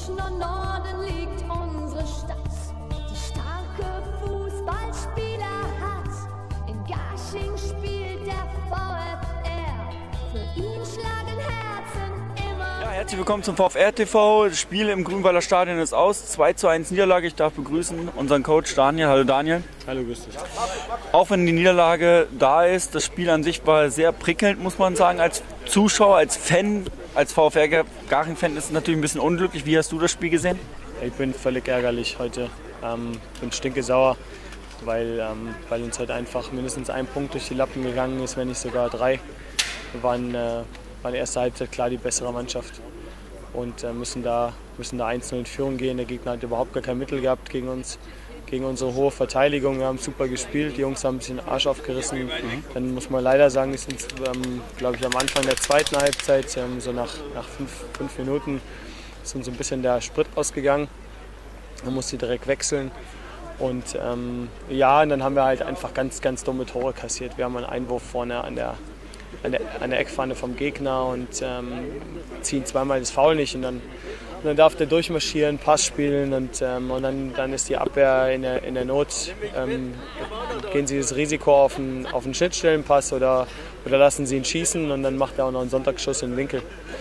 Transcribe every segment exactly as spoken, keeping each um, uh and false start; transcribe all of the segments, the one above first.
Münchner Norden liegt unsere Stadt, die starke Fußballspieler hat. In Garching spielt der VfR, für ihn schlagen Herzen immer. Ja, herzlich willkommen zum VfR T V. Das Spiel im Grünwalder Stadion ist aus. zwei zu eins Niederlage. Ich darf begrüßen unseren Coach Daniel. Hallo Daniel. Hallo, grüß dich. Auch wenn die Niederlage da ist, das Spiel an sich war sehr prickelnd, muss man sagen. Als Zuschauer, als Fan, als VfR Garching-Fan ist es natürlich ein bisschen unglücklich. Wie hast du das Spiel gesehen? Ich bin völlig ärgerlich heute. Ähm, bin stinkesauer, weil, ähm, weil uns heute einfach mindestens ein Punkt durch die Lappen gegangen ist, wenn nicht sogar drei. Wir waren, äh, waren in der ersten Halbzeit klar die bessere Mannschaft und äh, müssen da, müssen da eins null in Führung gehen. Der Gegner hat überhaupt gar kein Mittel gehabt gegen uns. Gegen unsere hohe Verteidigung. Wir haben super gespielt, die Jungs haben ein bisschen den Arsch aufgerissen. Mhm. Dann muss man leider sagen, ist uns, ähm, glaube ich, am Anfang der zweiten Halbzeit, ähm, so nach, nach fünf, fünf Minuten, ist uns ein bisschen der Sprit ausgegangen. Man musste direkt wechseln. Und ähm, ja, und dann haben wir halt einfach ganz, ganz dumme Tore kassiert. Wir haben einen Einwurf vorne an der, an der, an der Eckfahne vom Gegner und ähm, ziehen zweimal das Foul nicht. Und dann Und dann darf der durchmarschieren, Pass spielen und, ähm, und dann, dann ist die Abwehr in der, in der Not. Ähm, gehen sie das Risiko auf einen, auf einen Schnittstellenpass oder, oder lassen sie ihn schießen und dann macht er auch noch einen Sonntagsschuss in den Winkel.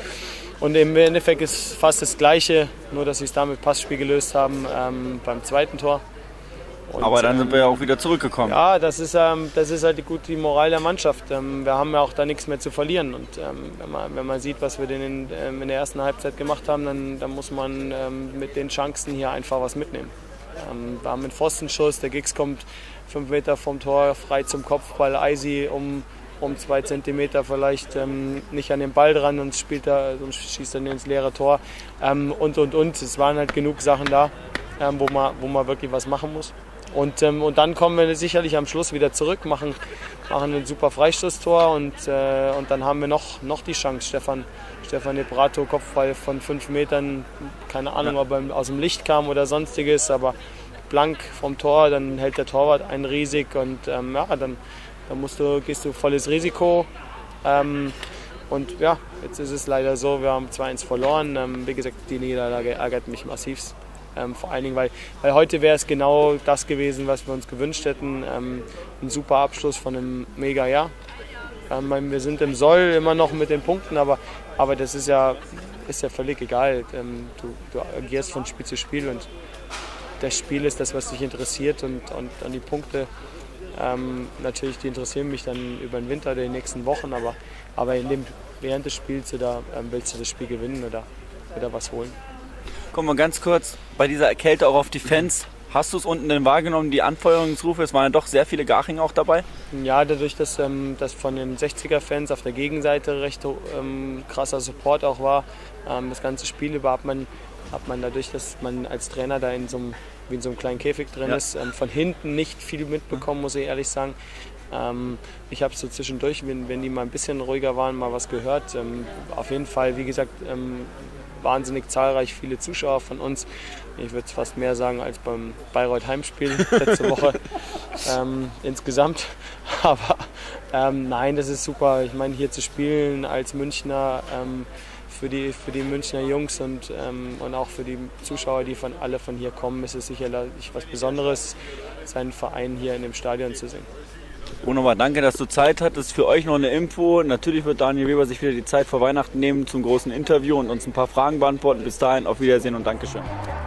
Und im Endeffekt ist fast das Gleiche, nur dass sie es da mit Passspiel gelöst haben ähm, beim zweiten Tor. Und, Aber dann sind wir ja auch wieder zurückgekommen. Ja, das ist, ähm, das ist halt die, gut die Moral der Mannschaft. Ähm, wir haben ja auch da nichts mehr zu verlieren. Und ähm, wenn, man, wenn man sieht, was wir denn in, ähm, in der ersten Halbzeit gemacht haben, dann, dann muss man ähm, mit den Chancen hier einfach was mitnehmen. Ähm, wir haben einen Pfostenschuss, der Giggs kommt fünf Meter vom Tor frei zum Kopfball, Eisi um, um zwei Zentimeter vielleicht ähm, nicht an den Ball dran und, spielt da, und schießt dann ins leere Tor. Ähm, und, und, und. Es waren halt genug Sachen da, ähm, wo, man, wo man wirklich was machen muss. Und, ähm, und dann kommen wir sicherlich am Schluss wieder zurück, machen, machen ein super Freistoßtor und, äh, und dann haben wir noch, noch die Chance. Stefan, Stefan Nebrato, Kopfball von fünf Metern, keine Ahnung, ja. ob er aus dem Licht kam oder sonstiges, aber blank vom Tor, dann hält der Torwart einen riesig und ähm, ja, dann, dann musst du, gehst du volles Risiko. Ähm, und ja, jetzt ist es leider so, wir haben zwei eins verloren. Ähm, wie gesagt, die Niederlage ärgert mich massivst. Ähm, vor allen Dingen, weil, weil heute wäre es genau das gewesen, was wir uns gewünscht hätten. Ähm, ein super Abschluss von einem mega Jahr. Ähm, wir sind im Soll immer noch mit den Punkten, aber, aber das ist ja, ist ja völlig egal. Ähm, du, du agierst von Spiel zu Spiel und das Spiel ist das, was dich interessiert und, und, und die Punkte, ähm, natürlich, die interessieren mich dann über den Winter, die nächsten Wochen, aber, aber in dem, während des Spiels oder, ähm, willst du das Spiel gewinnen oder, oder was holen. Kommen wir ganz kurz bei dieser Kälte auch auf die Fans. Hast du es unten denn wahrgenommen, die Anfeuerungsrufe? Es waren ja doch sehr viele Garchinger auch dabei. Ja, dadurch, dass ähm, das von den sechziger-Fans auf der Gegenseite recht ähm, krasser Support auch war, ähm, das ganze Spiel über hat man, hat man dadurch, dass man als Trainer da in so einem, wie in so einem kleinen Käfig drin ja. ist, ähm, von hinten nicht viel mitbekommen, muss ich ehrlich sagen. Ähm, ich habe so zwischendurch, wenn, wenn die mal ein bisschen ruhiger waren, mal was gehört. Ähm, auf jeden Fall, wie gesagt, ähm, wahnsinnig zahlreich, viele Zuschauer von uns. Ich würde es fast mehr sagen als beim Bayreuth Heimspiel letzte Woche ähm, insgesamt. Aber ähm, nein, das ist super. Ich meine, hier zu spielen als Münchner, ähm, für, die, für die Münchner Jungs und, ähm, und auch für die Zuschauer, die von alle von hier kommen, ist es sicherlich was Besonderes, seinen Verein hier in dem Stadion zu sehen. Wunderbar, danke, dass du Zeit hattest. Für euch noch eine Info. Natürlich wird Daniel Weber sich wieder die Zeit vor Weihnachten nehmen zum großen Interview und uns ein paar Fragen beantworten. Bis dahin, auf Wiedersehen und Dankeschön.